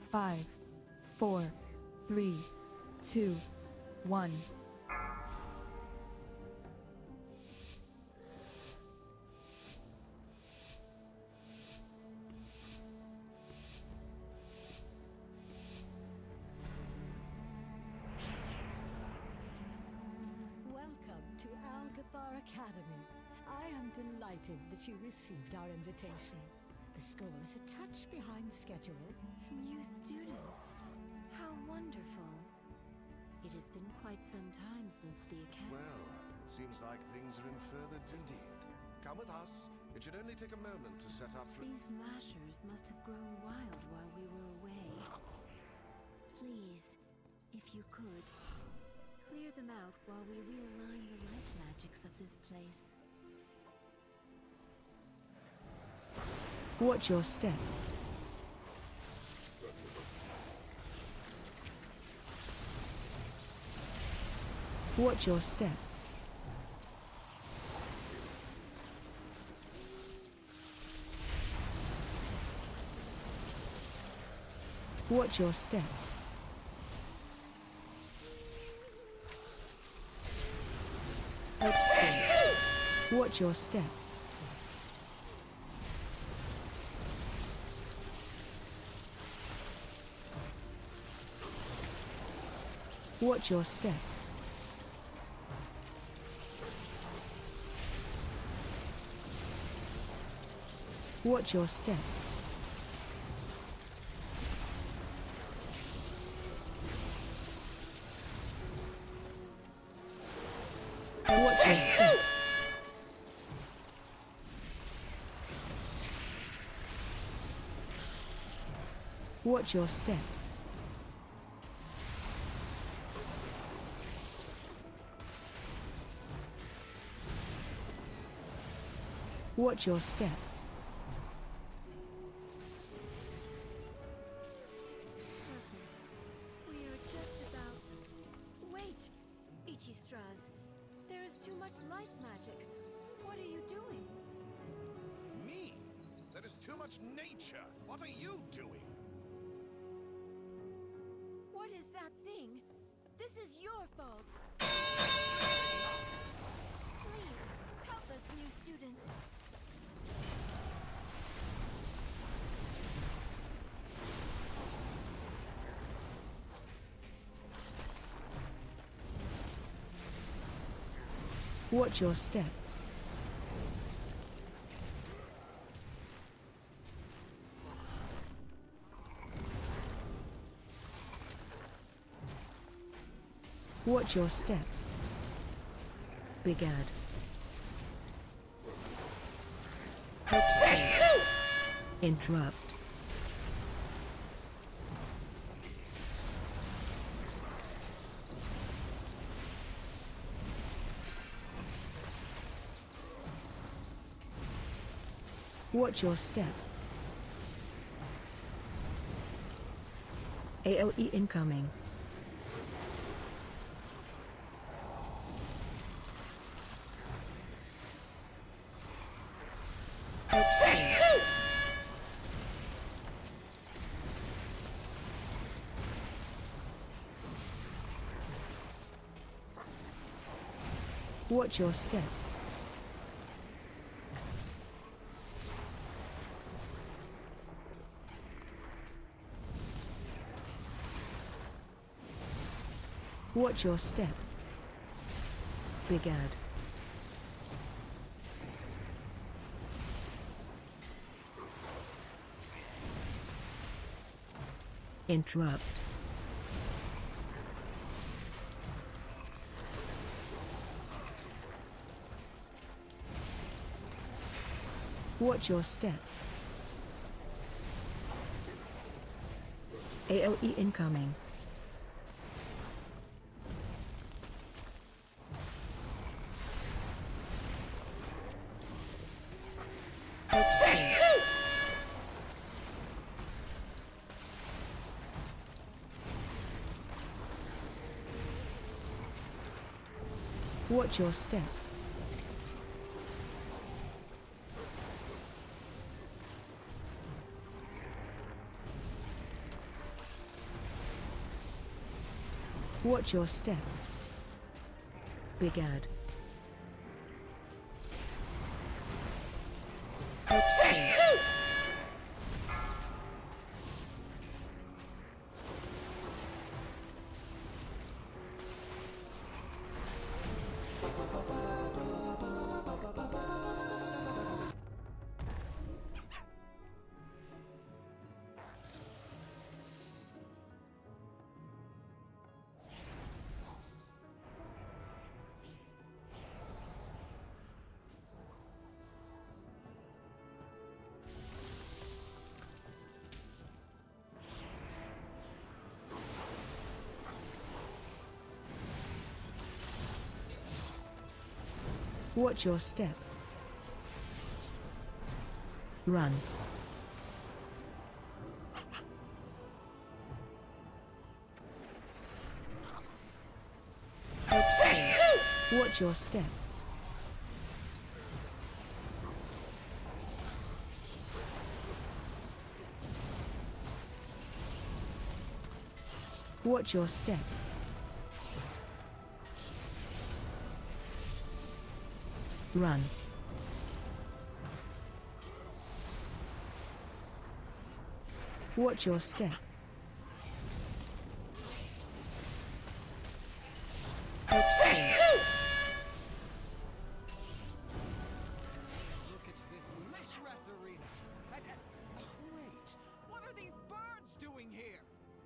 5, 4, 3, 2, 1. Welcome to Algeth'ar Academy. I am delighted that you received our invitation. The school is a touch behind schedule. New students. How wonderful. It has been quite some time since the academy. Well, it seems like things are in further indeed. Come with us. It should only take a moment to set up for... These lashers must have grown wild while we were away. Please, if you could, clear them out while we realign the life magics of this place. Watch your step. Watch your step. Watch your step. Watch your step. Watch your step. Watch your step. Watch your step. Watch your step. Watch your step. Perfect. We are just about... Wait! Ichistras, there is too much life magic. What are you doing? Me? There is too much nature. What are you doing? What is that thing? This is your fault. Please, help us, new students. Watch your step. Watch your step. Big ad. Interrupt. Watch your step. AOE incoming. Watch your step. Watch your step. Big ad. Interrupt. Watch your step. AOE incoming. Watch your step. Watch your step. Big ad. Watch your step. Run. Watch your step. Watch your step. Run. Watch your step. Look at this Lishrath arena. Wait, what are these birds doing here?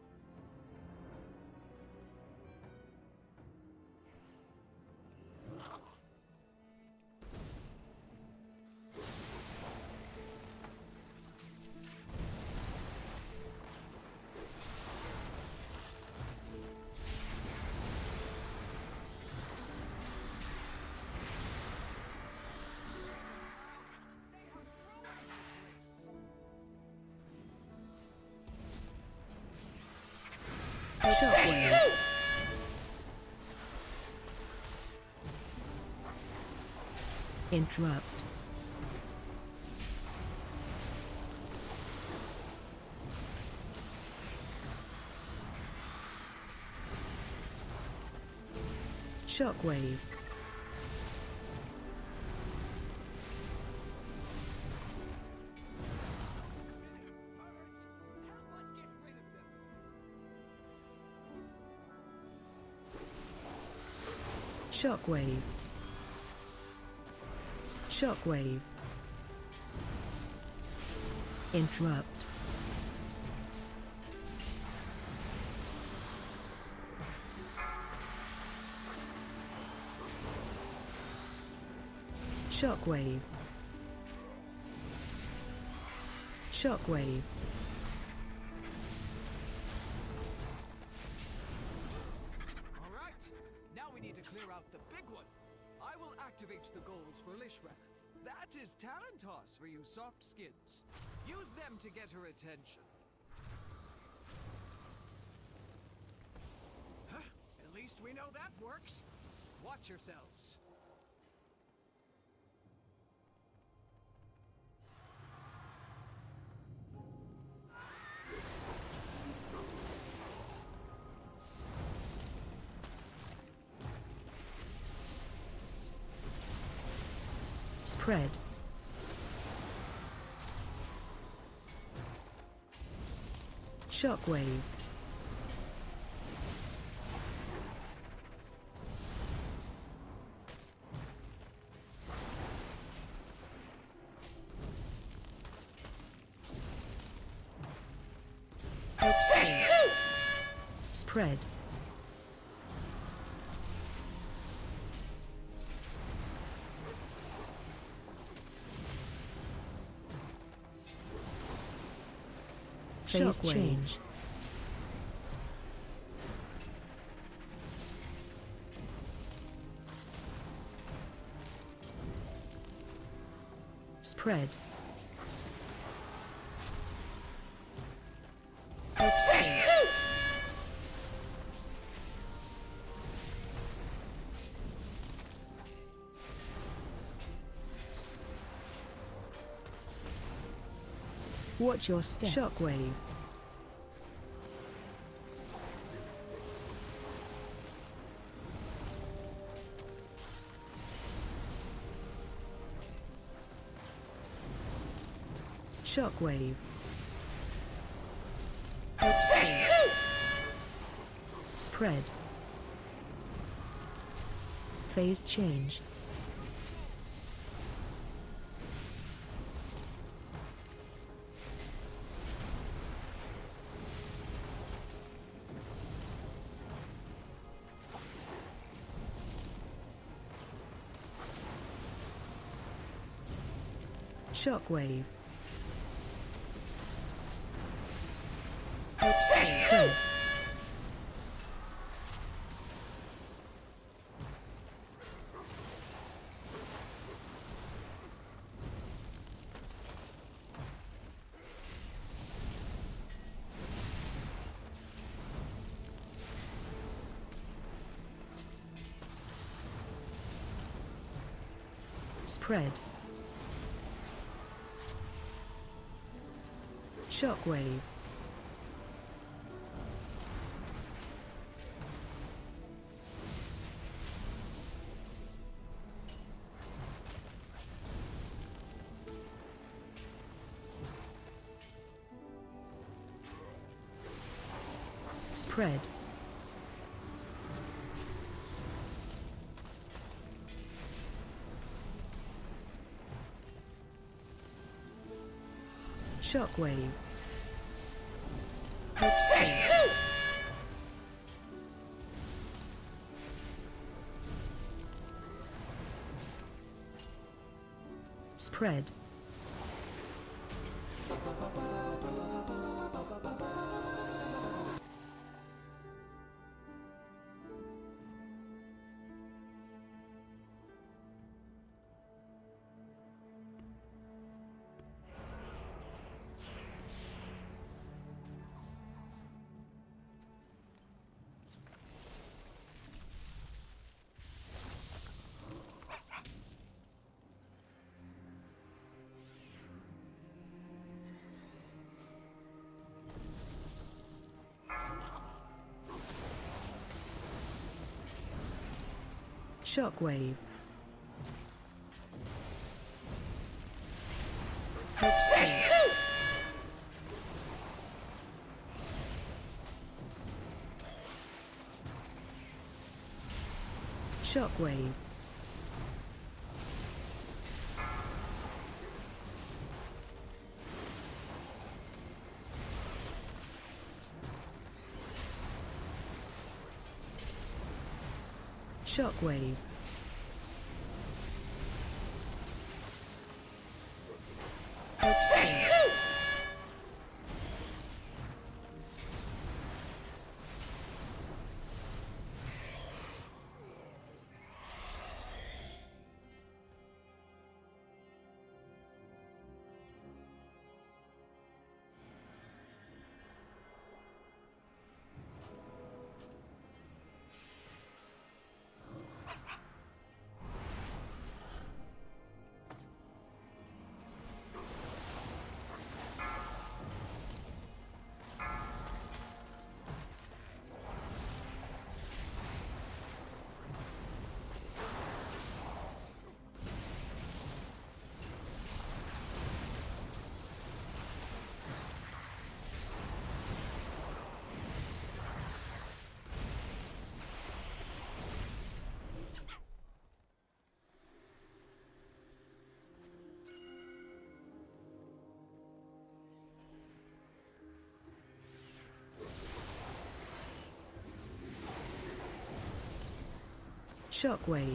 Shockwave. Interrupt. Shockwave. Shockwave. Shockwave. Interrupt. Shockwave. Shockwave. All right, now we need to clear out the big one. I will activate the goals for Lishrath. That is talent toss for you soft skins. Use them to get her attention. Huh? At least we know that works. Watch yourselves. Spread. Shockwave. Spread. Phase change. Spread. Watch your step. Shockwave. Shockwave. Spread. Phase change. Shockwave. Spread. Spread. Shockwave. Spread. Shockwave. Spread. Shockwave. Shockwave. Shockwave. Shockwave.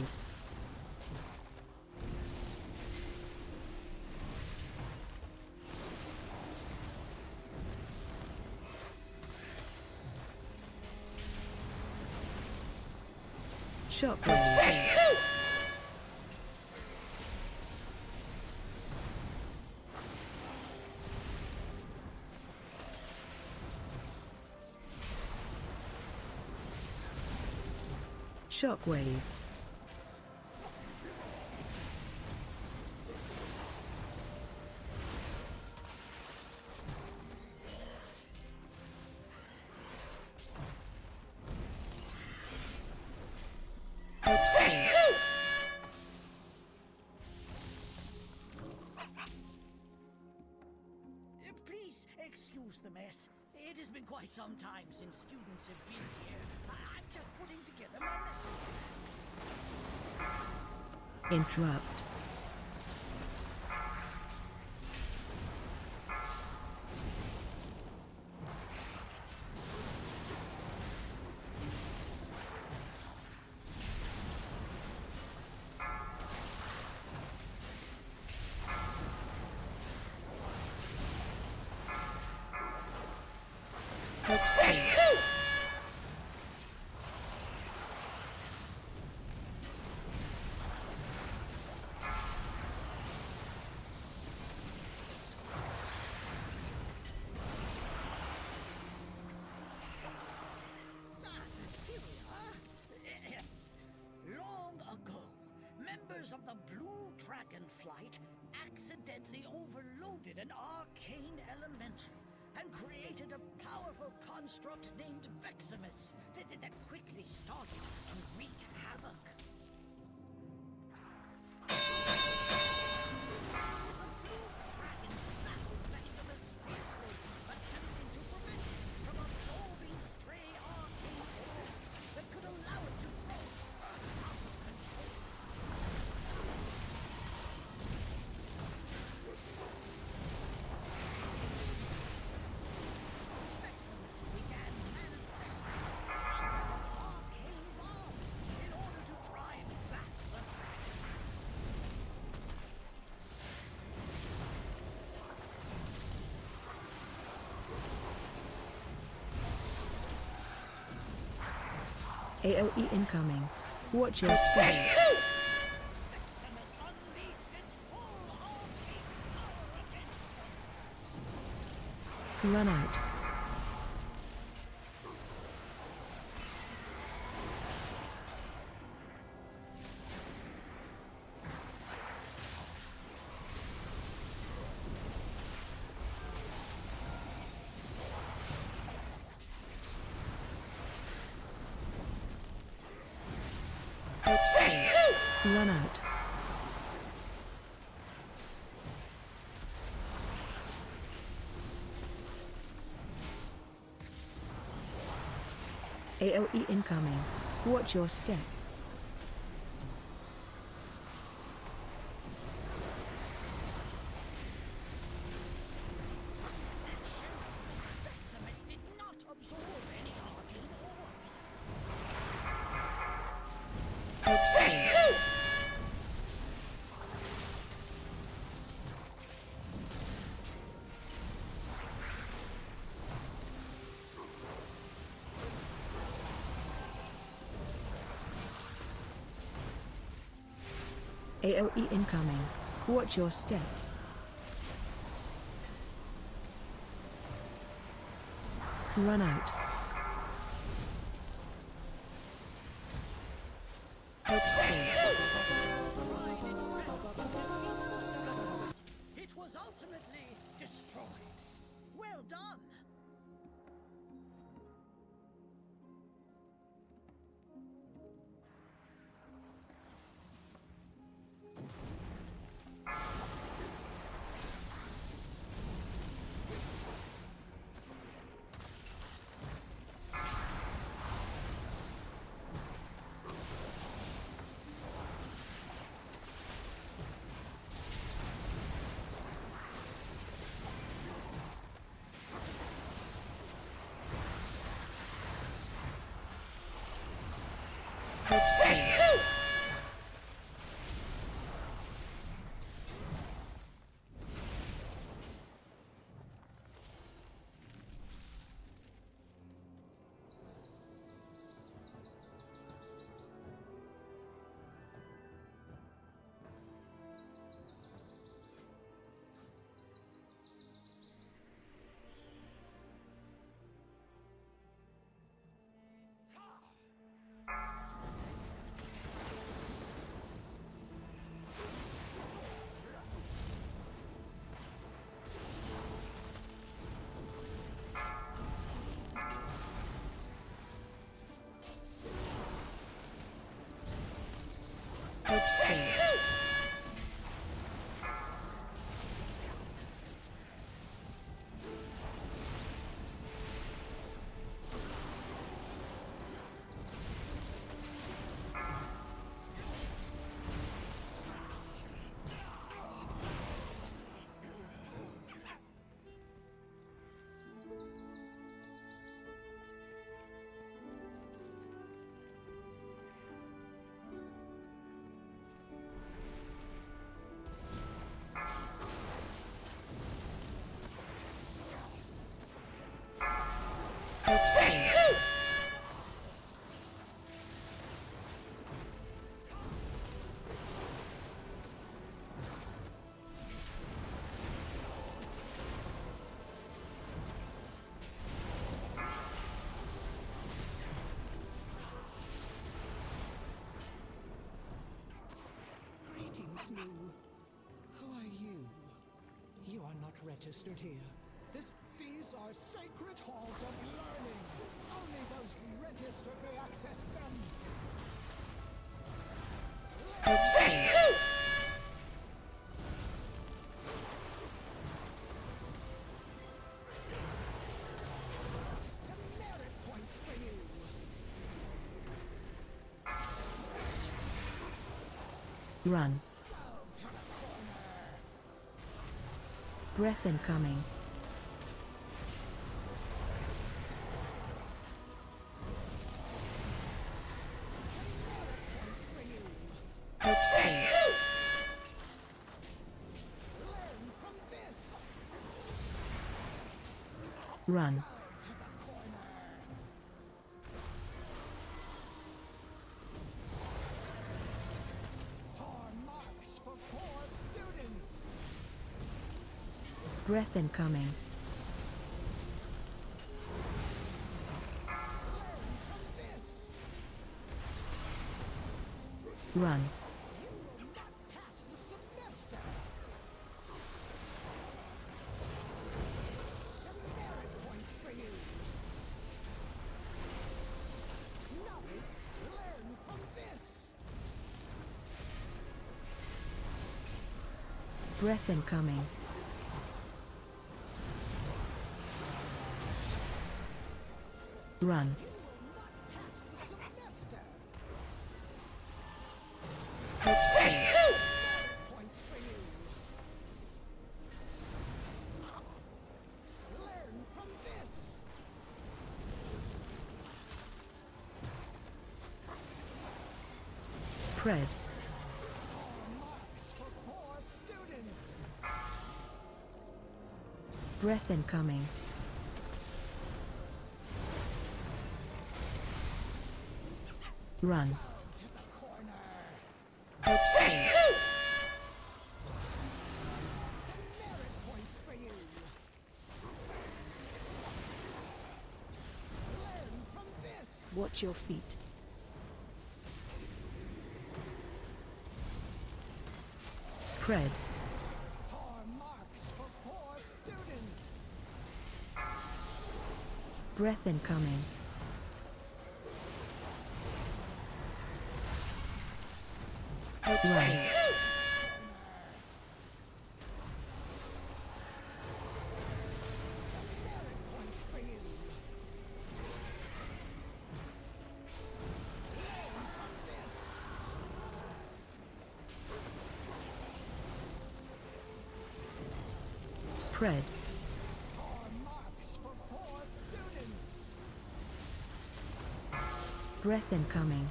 Shockwave. Shockwave. Excuse the mess. It has been quite some time since students have been here. I'm just putting together my lesson. Interrupt. Of the blue Dragonflight accidentally overloaded an arcane elemental and created a powerful construct named Veximus that quickly started to wreak havoc. The blue dragons battled Veximus fiercely, attempting to prevent it from absorbing stray arcane orbs that could allow it to grow out of control. AoE incoming. Watch your step. Run out. Run out. AoE incoming. Watch your step. Veximus did not absorb any arcane orbs. AoE incoming. Watch your step. Run out. It was ultimately destroyed. Well done. registered here. These are sacred halls of learning. Only those registered may access them. Demerit points for you. Run. Breath incoming. Run. Breath incoming. Run. Breath incoming. Run. Spread. Breath incoming. Run. Watch your feet. Spread. Breath incoming. Run. Spread. Breath incoming.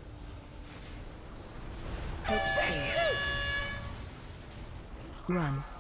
Run.